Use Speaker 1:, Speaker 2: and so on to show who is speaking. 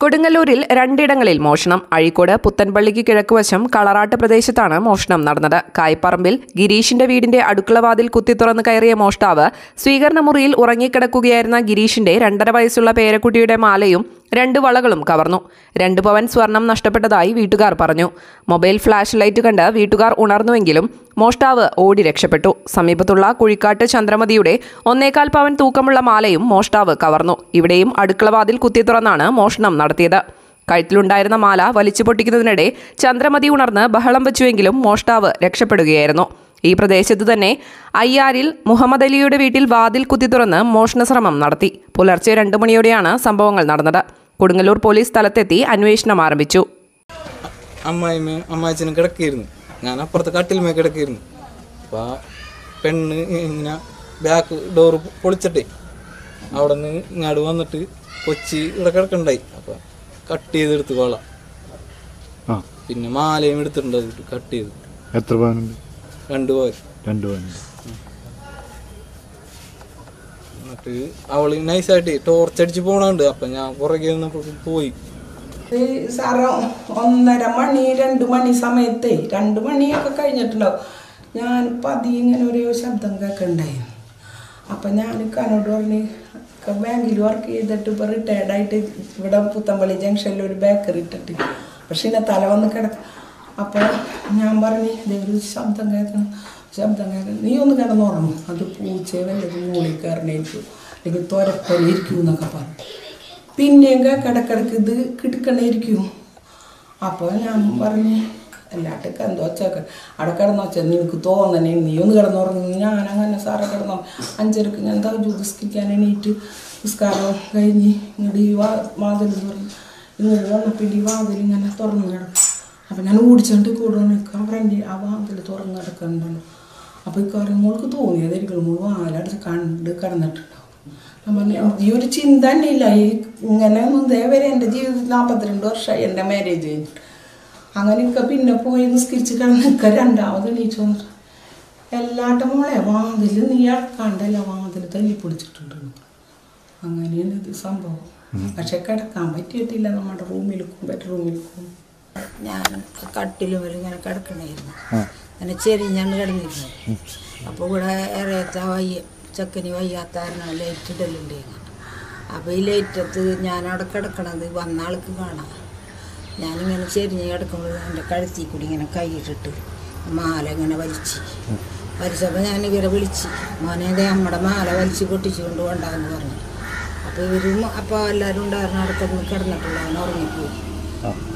Speaker 1: കൊടുങ്ങല്ലൂരിൽ രണ്ടിടങ്ങളിൽ മോഷണം. അഴീക്കോട് പുത്തൻപള്ളിക്ക് കിഴക്കുവശം കളറാട്ട് പ്രദേശത്താണ് മോഷണം നടന്നത്. കായ്പറമ്പിൽ ഗിരീഷിന്റെ വീടിന്റെ അടുക്കളവാതിൽ കുത്തിത്തുറന്ന് കയറിയ മോഷ്ടാവ് സ്വീകരണ മുറിയിൽ ഉറങ്ങിക്കിടക്കുകയായിരുന്ന ഗിരീഷിന്റെ 2.5 വയസ്സുള്ള പേരക്കുട്ടിയുടെ മാലയും 2 വളകളും കവർന്നു. 2 പവൻ സ്വർണം നഷ്ടപ്പെട്ടതായി വീട്ടുകാർ പറഞ്ഞു. മൊബൈൽ ഫ്ലാഷ് ലൈറ്റ് കണ്ട് വീട്ടുകാർ ഉണർന്നുവെങ്കിലും മോഷ്ടാവ് ഓടി രക്ഷപ്പെട്ടു. സമീപത്തുള്ള കുഴിക്കാട്ട് ചന്ദ്രമതിയുടെ 1.25 പവൻ തൂക്കമുള്ള മാലയും മോഷ്ടാവ് കവർന്നു. ഇവിടെയും അടുക്കളവാതിൽ കുത്തിത്തുറന്നാണ് മോഷണം നടത്തിയത്. കഴുത്തിലുണ്ടായിരുന്ന മാല വലിച്ചു പൊട്ടിക്കുന്നതിനിടെ ചന്ദ്രമതി ഉണർന്ന് ബഹളം വെച്ചുവെങ്കിലും മോഷ്ടാവ് രക്ഷപ്പെടുകയായിരുന്നു. ഈ പ്രദേശത്ത് തന്നെ അയ്യാരിൽ മുഹമ്മദ് അലിയുടെ വീട്ടിൽ വാതിൽ കുത്തിത്തുറന്ന് മോഷണശ്രമം നടത്തി. പുലർച്ചെ 2 മണിയോടെയാണ് സംഭവങ്ങൾ നടന്നത്. കൊടുങ്ങല്ലൂർ പോലീസ് സ്ഥലത്തെത്തി അന്വേഷണം ആരംഭിച്ചു.
Speaker 2: അമ്മാച്ചനും കിടക്കിയിരുന്നു, ഞാൻ അപ്പുറത്ത് കട്ടിലുമേ കിടക്കിയിരുന്നു. അപ്പോൾ പെണ്ണ് ഇങ്ങനെ ബാക്ക് ഡോറ് പൊളിച്ചിട്ടേ അവിടെ നിന്ന് ഇങ്ങോട്ട് വന്നിട്ട് കൊച്ചി ഇവിടെ കിടക്കണ്ടായി. അപ്പോൾ കട്ട് ചെയ്തെടുത്ത് കൊള്ളാം. പിന്നെ മാലയും എടുത്തിട്ടുണ്ട്, കട്ട് ചെയ്ത്.
Speaker 3: എത്ര പവനുണ്ട്?
Speaker 2: 2 പവൻ. എന്നിട്ട് അവള് നൈസായിട്ട് ടോർച്ചടിച്ച് പോണുണ്ട്. അപ്പം ഞാൻ പുറകെ പോയി.
Speaker 4: സാറ് 1:30 മണി 2 മണി സമയത്ത് 2 മണിയൊക്കെ കഴിഞ്ഞിട്ടുണ്ടാവും. ഞാൻ പതിയെ ഇങ്ങനെ ഒരു ശബ്ദം കേൾക്കണ്ടായിരുന്നു. അപ്പം ഞാൻ കനോട് പറഞ്ഞ് ബാങ്കിൽ വർക്ക് ചെയ്തിട്ട് ഇപ്പോൾ റിട്ടയർഡായിട്ട് ഇവിടെ പുത്തമ്പള്ളി ജംഗ്ഷനിൽ ഒരു ബേക്കറി ഇട്ടിട്ട്, പക്ഷെ ഇന്നെ തല വന്ന് കിടക്കും. അപ്പോൾ ഞാൻ പറഞ്ഞ് ഇതൊരു ശബ്ദം കേൾക്കണം. നീ ഒന്ന് കിടന്നുറങ്ങും, അത് പൂച്ചയെ വല്ലതും മൂളിൽ കയറണേരിക്കും, അല്ലെങ്കിൽ തുരപ്പലിരിക്കും എന്നൊക്കെ പറഞ്ഞു. പിന്നെയും കിടക്കിടക്ക് ഇത് കിടക്കണേരിക്കും. അപ്പോൾ ഞാൻ പറഞ്ഞ് എല്ലാട്ടൊക്കെ എന്തോ വെച്ചേക്ക അവിടെ കിടന്നു വെച്ചാൽ നിനക്ക് തോന്നണേ, നീ ഒന്ന് കിടന്നുറങ്ങും. ഞാനങ്ങനെ സാറെ കിടന്നു 5:30 ഞാൻ നിസ്കരിക്കാൻ എണീറ്റ് നിസ്കാരം കഴിഞ്ഞ് ഇങ്ങോട്ട് ഈ വാതിൽ തുറന്നു. ഇങ്ങോട്ട് വന്നപ്പോൾ ഈ വാതിൽ ഇങ്ങനെ തുറന്നു കിടക്കും. അപ്പം ഞാൻ ഓടിച്ചോണ്ട് കൂടെ നിൽക്കാം. ഫ്രണ്ട് ആ വാതിൽ തുറന്ന് കിടക്കുന്നുണ്ടല്ലോ. അപ്പോൾ ഈ കാര്യം മോൾക്ക് തോന്നിയതായിരിക്കും, മോൾ വാലടച്ച് കണ്ട് കിടന്നിട്ടുണ്ടാവും. അപ്പം ഈ ഒരു ചിന്ത തന്നെ ഇല്ല. ഈ ഇങ്ങനെ ഒന്നും ഇതേവരെ എൻ്റെ ജീവിതത്തിൽ 42 വർഷമായി എൻ്റെ മാരേജ് കഴിഞ്ഞിട്ട്. അങ്ങനെയൊക്കെ പിന്നെ പോയി നിസ്കരിച്ച് കിടന്നൊക്കെ 2ാമത് എണീച്ചു വന്നിട്ട് എല്ലാട്ടും മോളെ വാതിൽ നീ ഇളക്കാണ്ടല്ല വാതിൽ തല്ലി പിടിച്ചിട്ടുണ്ട്. അങ്ങനെയാണ് ഇത് സംഭവം. പക്ഷെ കിടക്കാൻ പറ്റിയിട്ടില്ല. നമ്മുടെ റൂമിലേക്കും ബെഡ്റൂമിലേക്കും ഞാൻ കട്ടിലും ഇങ്ങനെ കിടക്കണമായിരുന്നു. അങ്ങനെ ചെരിഞ്ഞാണ് കിടന്നിരുന്നു. അപ്പോൾ ഇവിടെ ഇറയത്ത ചെക്കന് വയ്യാത്താരണം ലൈറ്റ് ഇടലുണ്ടായിരുന്നു. അപ്പോൾ ഈ ലൈറ്റത്ത് ഞാനവിടെ കിടക്കണത് വന്ന ആൾക്ക് കാണാം. ഞാനിങ്ങനെ ചെരിഞ്ഞ് കിടക്കുമ്പോൾ എൻ്റെ കഴുത്തിൽ കൂടി ഇങ്ങനെ കൈയിട്ടിട്ട് മാല ഇങ്ങനെ വലിച്ചപ്പോൾ ഞാൻ ഇവരെ വിളിച്ച്, മോനെ നമ്മുടെ മാല വലിച്ച് പൊട്ടിച്ച് കൊണ്ട് കൊണ്ടാന്ന് പറഞ്ഞു. അപ്പോൾ ഇവരും അപ്പോൾ എല്ലാവരും ഉണ്ടായിരുന്നു, അവിടെ കിടന്നിട്ടുള്ള അവൻ ഉറങ്ങിപ്പോയി.